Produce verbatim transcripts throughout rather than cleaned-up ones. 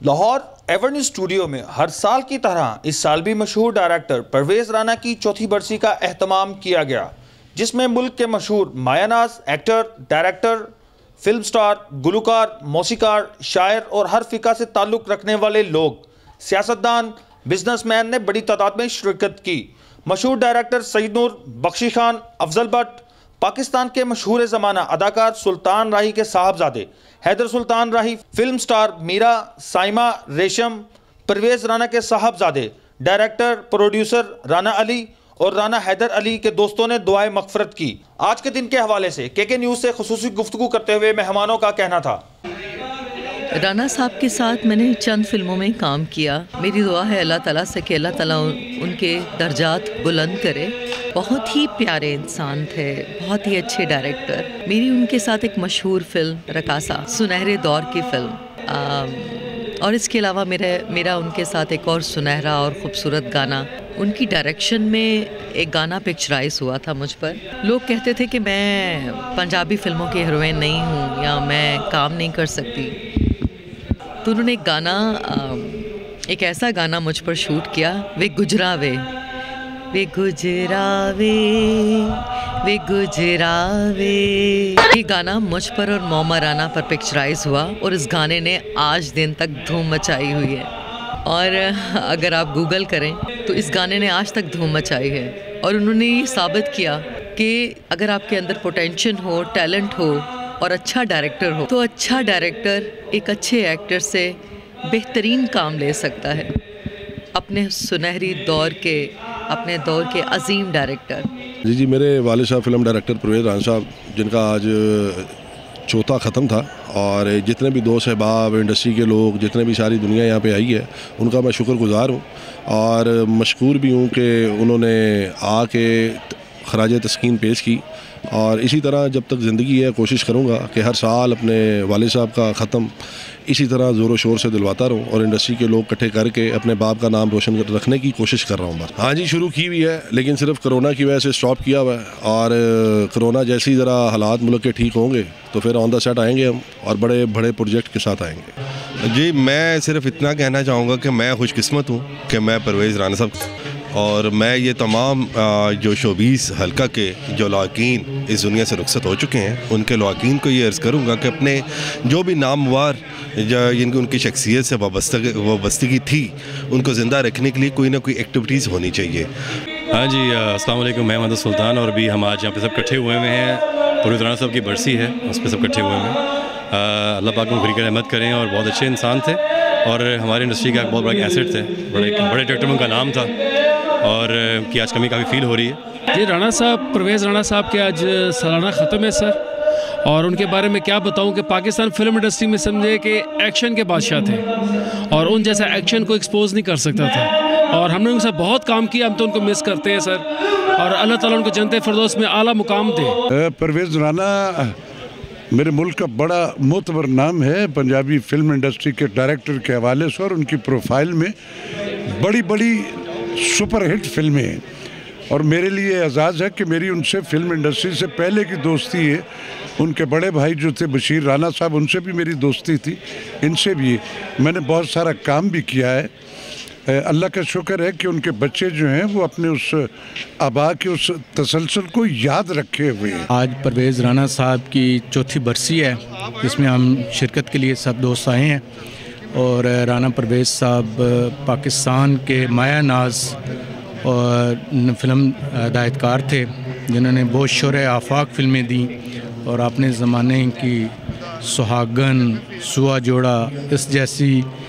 Lahore Avenue studio में हर साल की तरह इस साल भी मशहूर डायरेक्टर परवेज़ राना की चौथी बरसी का एहतमाम किया गया, जिसमें मुल्क के मशहूर मायानाज एक्टर, डायरेक्टर, फिल्म स्टार, गुलकार, मौसीकार, शायर और हर फ़िका से ताल्लुक़ रखने वाले लोग, सियासतदान, बिजनेसमैन ने बड़ी तादाद में शिरकत की। मशहूर डायरेक्टर सईद नूर, बख्शी खान, अफजल भट्ट, पाकिस्तान के मशहूर ज़माना अदाकार सुल्तान राही के साहबजादे हैदर सुल्तान राही, फिल्म स्टार मीरा, साइमा, रेशम, परवेज़ राना के साहबजादे डायरेक्टर, प्रोड्यूसर राना अली और राना हैदर अली के दोस्तों ने दुआए मग़फ़िरत की। आज के दिन के हवाले से के के न्यूज़ से खुसूसी गुफ्तगू करते हुए मेहमानों का कहना था। राना साहब के साथ मैंने चंद फिल्मों में काम किया। मेरी दुआ है अल्लाह ताला से कि अल्लाह ताला उनके दर्जात बुलंद करे। बहुत ही प्यारे इंसान थे, बहुत ही अच्छे डायरेक्टर। मेरी उनके साथ एक मशहूर फिल्म रकासा, सुनहरे दौर की फिल्म, आ, और इसके अलावा मेरे मेरा उनके साथ एक और सुनहरा और ख़ूबसूरत गाना, उनकी डायरेक्शन में एक गाना पिक्चराइज हुआ था मुझ पर। लोग कहते थे कि मैं पंजाबी फिल्मों की हीरोइन नहीं हूँ या मैं काम नहीं कर सकती, तो उन्होंने एक गाना, एक ऐसा गाना मुझ पर शूट किया, वे गुजरावे वे गुजरावे वे गुजरावे। ये गाना मुझ पर और मोमा राना पर पिक्चराइज हुआ और इस गाने ने आज दिन तक धूम मचाई हुई है। और अगर आप गूगल करें तो इस गाने ने आज तक धूम मचाई है। और उन्होंने ये साबित किया कि अगर आपके अंदर पोटेंशियल हो, टैलेंट हो और अच्छा डायरेक्टर हो, तो अच्छा डायरेक्टर एक अच्छे एक्टर से बेहतरीन काम ले सकता है। अपने सुनहरी दौर के, अपने दौर के अजीम डायरेक्टर। जी जी मेरे वालिद साहब फिल्म डायरेक्टर परवेज़ राना साहब, जिनका आज चौथा ख़त्म था, और जितने भी दोस्त अहबाब, इंडस्ट्री के लोग, जितने भी सारी दुनिया यहाँ पे आई है, उनका मैं शुक्रगुज़ार हूँ और मशकूर भी हूँ कि उन्होंने आके खराज तस्कीन पेश की। और इसी तरह जब तक ज़िंदगी है कोशिश करूँगा कि हर साल अपने वालिद साहब का ख़त्म इसी तरह ज़ोर शोर से दिलवाता रहूँ और इंडस्ट्री के लोग इकट्ठे करके अपने बाप का नाम रोशन रखने की कोशिश कर रहा हूँ बस। हाँ जी, शुरू की हुई है, लेकिन सिर्फ कोरोना की वजह से स्टॉप किया हुआ है, और कोरोना जैसे ही ज़रा हालात मुल्क के ठीक होंगे तो फिर ऑन द सेट आएंगे हम और बड़े बड़े प्रोजेक्ट के साथ आएंगे। जी मैं सिर्फ इतना कहना चाहूँगा कि मैं खुशकिस्मत हूँ कि मैं परवेज़ राना साहब और मैं ये तमाम जो शोबीस हल्का के जो लौकीन इस दुनिया से रुखसत हो चुके हैं, उनके लौकीन को ये अर्ज़ करूँगा कि अपने जो भी नामवार जिनकी उनकी शख्सियत से वाबस्तगी थी, उनको ज़िंदा रखने के लिए कोई ना कोई एक्टिविटीज़ होनी चाहिए। हाँ जी, अस्सलाम वालेकुम, मैं हैदर सुल्तान, और भी हम आज यहाँ पे सब इकट्ठे हुए हुए हैं। परवेज़ राना साहब की बरसी है, उस पर सब इकट्ठे हुए हैं। अल्लाह पाक उनको बड़ी रहमत करें, और बहुत अच्छे इंसान थे और हमारी इंडस्ट्री का एक बहुत बड़ा एसेट थे, बड़े बड़े डायरेक्टर में उनका नाम था, और कि आज कमी काफ़ी फील हो रही है। जी राना साहब, परवेज़ राना साहब के आज सालाना ख़त्म है सर, और उनके बारे में क्या बताऊं कि पाकिस्तान फिल्म इंडस्ट्री में समझे कि एक्शन के बादशाह थे और उन जैसा एक्शन को एक्सपोज नहीं कर सकता था, और हमने उनके साथ बहुत काम किया। हम तो उनको मिस करते हैं सर, और अल्लाह ताला उनको जन्नत फिरदौस में आला मुकाम दे। परवेज़ राना मेरे मुल्क का बड़ा मोतबर नाम है पंजाबी फिल्म इंडस्ट्री के डायरेक्टर के हवाले से, और उनकी प्रोफाइल में बड़ी बड़ी सुपर हिट फिल्में हैं। और मेरे लिए एजाज़ है कि मेरी उनसे फिल्म इंडस्ट्री से पहले की दोस्ती है। उनके बड़े भाई जो थे बशीर राना साहब, उनसे भी मेरी दोस्ती थी, इनसे भी मैंने बहुत सारा काम भी किया है। अल्लाह का शुक्र है कि उनके बच्चे जो हैं वो अपने उस आबा के उस तसलसल को याद रखे हुए हैं। आज परवेज़ राना साहब की चौथी बरसी है, जिसमें हम शिरकत के लिए सब दोस्त आए हैं। और राना परवेज़ साहब पाकिस्तान के मायानाज और फिल्म हिदायतकार थे, जिन्होंने बहुत शोरे आफाक फिल्में दी, और अपने ज़माने की सुहागन, सुआ जोड़ा, इस जैसी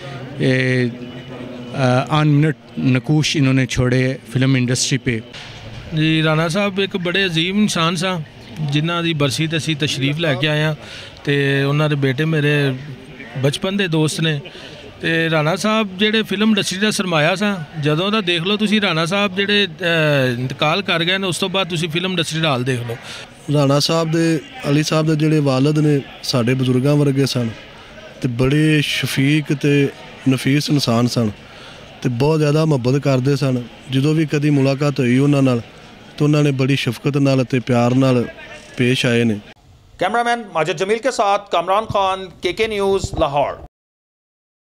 आन मिनट नकूश इन्होंने छोड़े फिल्म इंडस्ट्री पे। जी राना साहब एक बड़े अजीम इंसान सा, जिन्हां दी बरसी ते असीं तशरीफ लैके आए हैं, ते उन्हां दे बेटे मेरे बचपन के दोस्त ने। तो राना साहब जेडे फिल्म इंडस्ट्री का सरमाया सा, जदों का देख लो तुसी, राना साहब जेडे इंतकाल कर गए ने, उस तो बाद तुसी फिल्म इंडस्ट्री का हाल देख लो। राना साहब दे अली साहब दे जेडे वालद ने साडे बजुर्गों वर्गे सन, ते बड़े शफीक ते नफीस इंसान सन, ते बहुत ज़्यादा मुहब्बत करते सन। जो भी कभी मुलाकात हुई उन्हां नाल, तो उन्होंने बड़ी शफकत नाल ते प्यार नाल पेश आए ने। कैमरामैन माजिद जमील के साथ कामरान खान, के के न्यूज़, लाहौर।